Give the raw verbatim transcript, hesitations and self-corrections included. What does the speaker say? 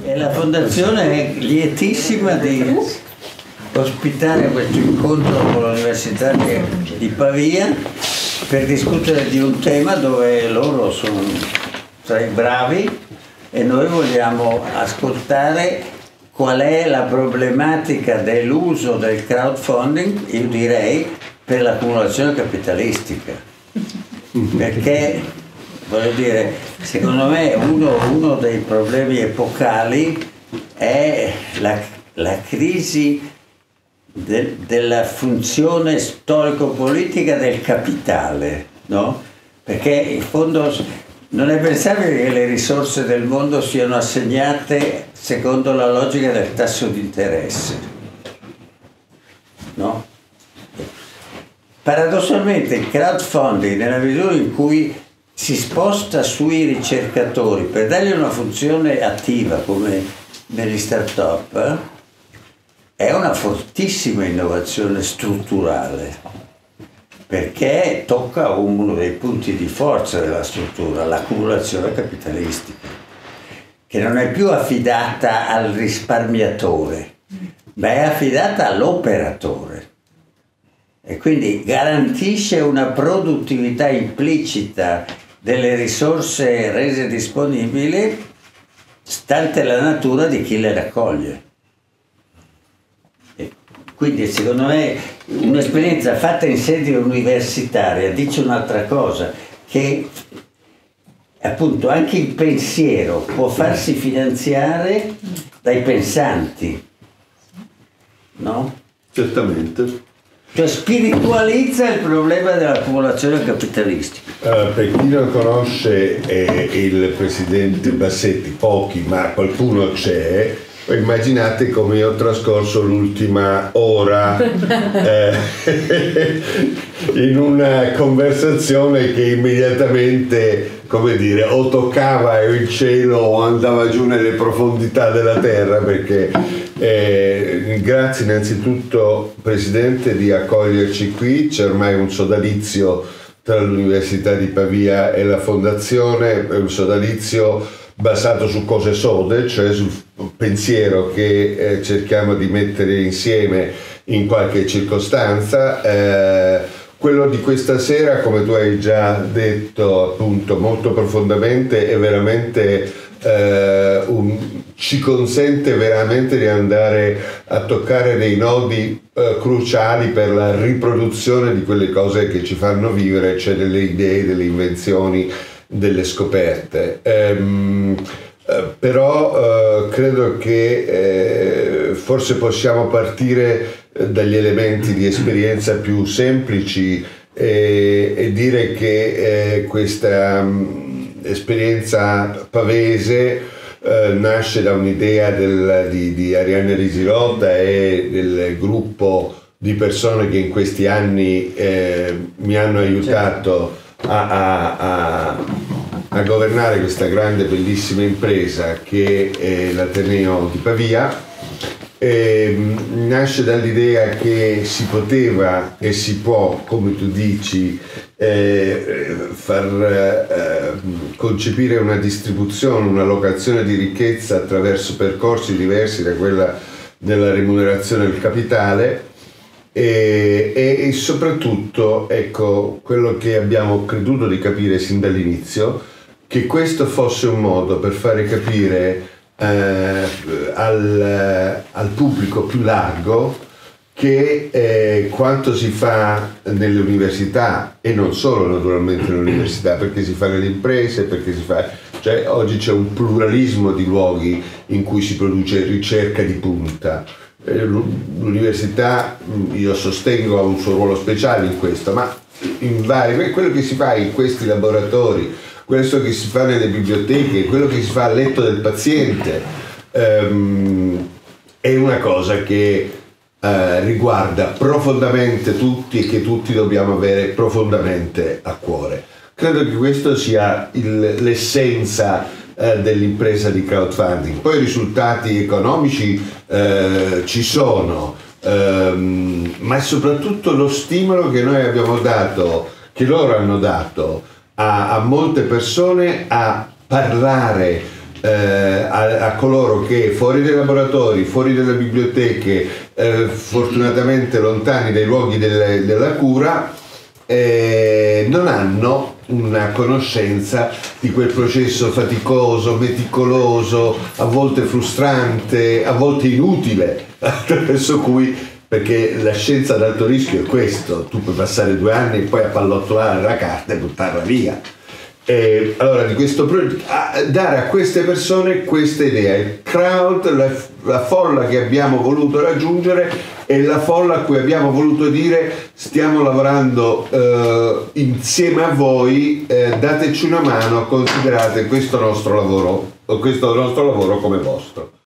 E la fondazione è lietissima di ospitare questo incontro con l'Università di, di Pavia per discutere di un tema dove loro sono tra i bravi e noi vogliamo ascoltare qual è la problematica dell'uso del crowdfunding, io direi, per l'accumulazione capitalistica. Perché, voglio dire, secondo me uno, uno dei problemi epocali è la, la crisi de, della funzione storico-politica del capitale, no? Perché in fondo non è pensabile che le risorse del mondo siano assegnate secondo la logica del tasso di interesse, no? Paradossalmente il crowdfunding, nella misura in cui si sposta sui ricercatori per dargli una funzione attiva come negli start-up, è una fortissima innovazione strutturale, perché tocca uno dei punti di forza della struttura, l'accumulazione capitalistica, che non è più affidata al risparmiatore, ma è affidata all'operatore. E quindi garantisce una produttività implicita delle risorse rese disponibili, stante la natura di chi le raccoglie. E quindi secondo me un'esperienza fatta in sede universitaria dice un'altra cosa, che appunto anche il pensiero può farsi finanziare dai pensanti, no? Certamente. Cioè spiritualizza il problema dell'accumulazione capitalistica. Uh, per chi non conosce eh, il presidente Bassetti, pochi ma qualcuno c'è, immaginate come io ho trascorso l'ultima ora eh, in una conversazione che immediatamente, come dire, o toccava il cielo o andava giù nelle profondità della terra, perché eh, ringrazio innanzitutto Presidente di accoglierci qui. C'è ormai un sodalizio tra l'Università di Pavia e la Fondazione, un sodalizio basato su cose sode, cioè sul pensiero che eh, cerchiamo di mettere insieme in qualche circostanza. Eh, quello di questa sera, come tu hai già detto appunto molto profondamente, è veramente eh, un, ci consente veramente di andare a toccare dei nodi eh, cruciali per la riproduzione di quelle cose che ci fanno vivere, cioè delle idee, delle invenzioni, delle scoperte. Ehm, eh, però eh, credo che eh, forse possiamo partire dagli elementi di esperienza più semplici e, e dire che eh, questa um, esperienza pavese eh, nasce da un'idea del, di, di Arianna Risilotta e del gruppo di persone che in questi anni eh, mi hanno aiutato a, a, a, a governare questa grande bellissima impresa che è l'Ateneo di Pavia. E, nasce dall'idea che si poteva e si può, come tu dici, eh, far eh, concepire una distribuzione, una locazione di ricchezza attraverso percorsi diversi da quella della remunerazione del capitale. E, e, e soprattutto, ecco, quello che abbiamo creduto di capire sin dall'inizio, che questo fosse un modo per fare capire eh, al, al pubblico più largo che eh, quanto si fa nelle università, e non solo naturalmente nelle università, perché si fa nelle imprese, perché si fa, cioè oggi c'è un pluralismo di luoghi in cui si produce ricerca di punta. L'università, io sostengo, ha un suo ruolo speciale in questo, ma in vari, quello che si fa in questi laboratori, questo che si fa nelle biblioteche, quello che si fa a letto del paziente, ehm, è una cosa che eh, riguarda profondamente tutti e che tutti dobbiamo avere profondamente a cuore. Credo che questo sia il, l'essenza dell'impresa di crowdfunding. Poi i risultati economici eh, ci sono, ehm, ma è soprattutto lo stimolo che noi abbiamo dato, che loro hanno dato a, a molte persone a parlare eh, a, a coloro che fuori dai laboratori, fuori dalle biblioteche, eh, fortunatamente lontani dai luoghi delle, della cura, eh, non hanno una conoscenza di quel processo faticoso, meticoloso, a volte frustrante, a volte inutile, attraverso cui, perché la scienza ad alto rischio è questo: tu puoi passare due anni e poi appallottolare la carta e buttarla via. E allora di questo progetto, dare a queste persone questa idea, il crowd, la, la folla che abbiamo voluto raggiungere è la folla a cui abbiamo voluto dire: stiamo lavorando eh, insieme a voi, eh, dateci una mano, considerate questo nostro lavoro, questo nostro lavoro come vostro.